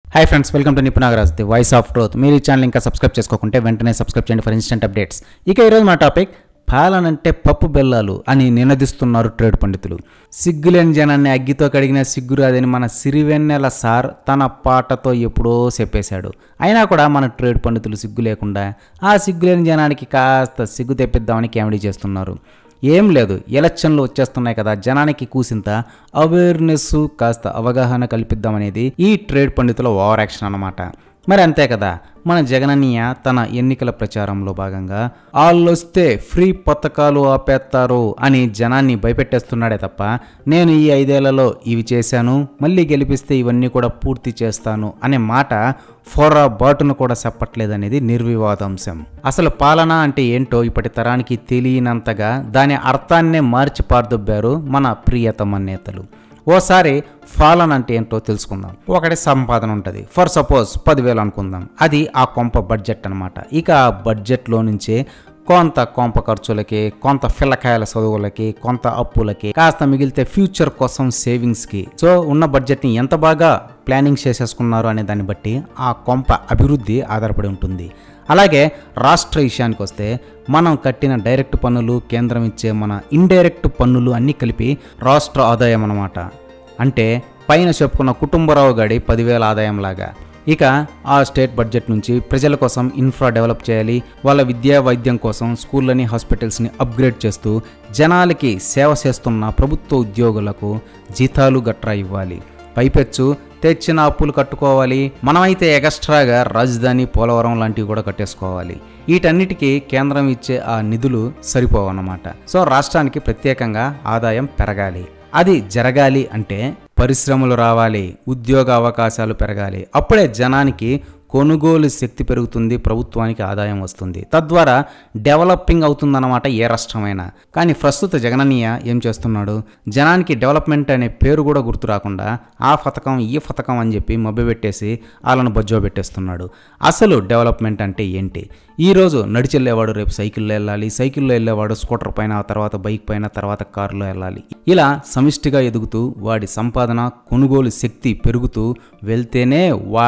Hi friends, welcome to Nipun Nagaraj, the voice of truth. మీరు ఈ channel ఇంకా సబ్స్క్రైబ్ చేసుకోకుంటే వెంటనే సబ్స్క్రైబ్ చేయండి ఫర్ ఇన్స్టెంట్ అప్డేట్స్. ఇక ఈరోజు మన టాపిక్ పాలనంటే పప్పు బెల్లాలు అని నినదిస్తున్నారు ట్రేడ్ పండితులు. సిగ్గులేని జనాన్ని అగ్గితో కడిగిన సిగ్గురాదని మన సిరివెన్నెల సార్ తన పాటతో ఎప్పుడో చెప్పేశాడు. అయినా కూడా మన ట్రేడ్ పండితులు సిగ్గు లేకుండా ఆ సిగ్గులేని జనానికి కాస్త సిగ్గు తెప్పిద్దామని కామెడీ చేస్తున్నారు. ఏం లేదు, ఎలక్షన్లు వచ్చేస్తున్నాయి కదా, జనానికి కూసింత అవేర్నెస్ కాస్త అవగాహన కల్పిద్దామనేది ఈ ట్రేడ్ పండితుల ఓవర్ యాక్షన్ అన్నమాట. మరి అంతే కదా, మన జగనన్నయ్య తన ఎన్నికల ప్రచారంలో భాగంగా వాళ్ళొస్తే ఫ్రీ పథకాలు ఆపేస్తారు అని జనాన్ని భయపెట్టేస్తున్నాడే తప్ప నేను ఈ 5 ఏళ్లలో ఇవి చేశాను, మళ్ళీ గెలిపిస్తే ఇవన్నీ కూడా పూర్తి చేస్తాను అనే మాట బాటును కూడా చెప్పట్లేదనేది నిర్వివాదాంశం. అసలు పాలన అంటే ఏంటో ఇప్పటి తరానికి తెలియనంతగా దాని అర్థాన్నే మార్చి పారదొబ్బారు మన ప్రియతమ నేతలు. ఓసారి పాలన అంటే ఏంటో తెలుసుకుందాం. ఒకటి సంపాదన ఉంటుంది, ఫర్ సపోజ్ 10,000 అనుకుందాం, అది ఆ కొంప బడ్జెట్ అనమాట. ఇక ఆ బడ్జెట్లో నుంచే కొంత కొంప ఖర్చులకి, కొంత పిల్లకాయల చదువులకి, కొంత అప్పులకి, కాస్త మిగిలితే ఫ్యూచర్ కోసం సేవింగ్స్కి. సో ఉన్న బడ్జెట్ని ఎంత బాగా ప్లానింగ్ చేసేసుకున్నారు అనే దాన్ని బట్టి ఆ కొంప అభివృద్ధి ఆధారపడి ఉంటుంది. అలాగే రాష్ట్ర విషయానికి వస్తే మనం కట్టిన డైరెక్ట్ పన్నులు, కేంద్రం ఇచ్చే మన ఇండైరెక్ట్ పన్నులు అన్నీ కలిపి రాష్ట్ర ఆదాయం అన్నమాట. అంటే పైన చెప్పుకున్న కుటుంబరావు గడి 10,000 ఆదాయం లాగా. ఇక ఆ స్టేట్ బడ్జెట్ నుంచి ప్రజల కోసం ఇన్ఫ్రా డెవలప్ చేయాలి, వాళ్ళ విద్యా వైద్యం కోసం స్కూళ్ళని, హాస్పిటల్స్ని అప్గ్రేడ్ చేస్తూ జనాలకి సేవ చేస్తున్న ప్రభుత్వ ఉద్యోగులకు జీతాలు గట్రా ఇవ్వాలి. పైపెచ్చు తెచ్చిన అప్పులు కట్టుకోవాలి. మనమైతే ఎక్స్ట్రాగా రాజధాని, పోలవరం లాంటివి కూడా కట్టేసుకోవాలి. వీటన్నిటికీ కేంద్రం ఇచ్చే ఆ నిధులు సరిపోవన్నమాట. సో రాష్ట్రానికి ప్రత్యేకంగా ఆదాయం పెరగాలి. అది జరగాలి అంటే పరిశ్రమలు రావాలి, ఉద్యోగ అవకాశాలు పెరగాలి. అప్పుడే జనానికి కొనుగోలు శక్తి పెరుగుతుంది, ప్రభుత్వానికి ఆదాయం వస్తుంది, తద్వారా డెవలపింగ్ అవుతుందన్నమాట ఏ రాష్ట్రమైనా. కానీ ప్రస్తుత జగనన్నయ్య ఏం చేస్తున్నాడు, జనానికి డెవలప్మెంట్ అనే పేరు కూడా గుర్తు రాకుండా ఆ పథకం ఈ పథకం అని చెప్పి మభ్యపెట్టేసి వాళ్ళను బొజ్జో పెట్టేస్తున్నాడు. అసలు డెవలప్మెంట్ అంటే ఏంటి? ఈరోజు నడిచి వెళ్ళేవాడు రేపు సైకిల్లో వెళ్ళాలి, సైకిల్లో వెళ్ళేవాడు స్కూటర్ పైన, తర్వాత బైక్ పైన, తర్వాత కారులో వెళ్ళాలి. ఇలా సమిష్టిగా ఎదుగుతూ వాడి సంపాదన, కొనుగోలు శక్తి పెరుగుతూ వెళ్తేనే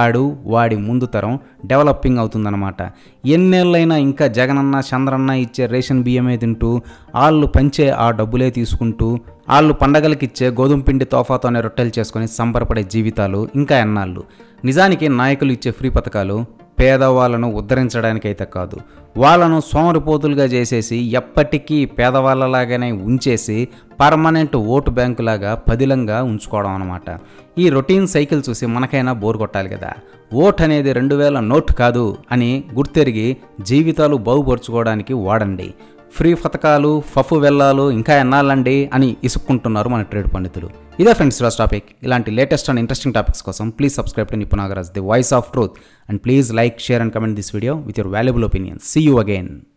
వాడి ముందు తరం డెవలపింగ్ అవుతుందన్నమాట. ఎన్నేళ్ళైనా ఇంకా జగనన్న, చంద్రన్న ఇచ్చే రేషన్ బియ్యమే తింటూ, వాళ్ళు పంచే ఆ డబ్బులే తీసుకుంటూ, వాళ్ళు పండగలకి ఇచ్చే గోధుమ పిండి తోఫాతోనే రొట్టెలు చేసుకొని సంబరపడే జీవితాలు ఇంకా ఎన్నాళ్ళు? నిజానికి నాయకులు ఇచ్చే ఫ్రీ పథకాలు పేదవాళ్ళను ఉద్ధరించడానికైతే కాదు, వాళ్ళను సోమరిపోతులుగా చేసేసి ఎప్పటికీ పేదవాళ్ళలాగానే ఉంచేసి పర్మనెంట్ ఓటు బ్యాంకులాగా పదిలంగా ఉంచుకోవడం అనమాట. ఈ రొటీన్ సైకిల్ చూసి మనకైనా బోర్ కొట్టాలి కదా. ఓట్ అనేది 2000 నోట్ కాదు అని గుర్తెరిగి జీవితాలు బాగుపరుచుకోవడానికి వాడండి. ఫ్రీ పథకాలు, ఫఫు వెళ్ళాలు ఇంకా ఎన్నాళ్ళండి అని ఇసుక్కుంటున్నారు మన ట్రేడ్ పండితులు. ఇదే ఫ్రెండ్స్ ఈరోజు టాపిక్. ఇలాంటి లేటెస్ట్ అండ్ ఇంట్రెస్టింగ్ టాపిక్స్ కోసం please subscribe to Nipun Nagaraj, the voice of truth, and please like, share and comment this video with your valuable opinions. See you again.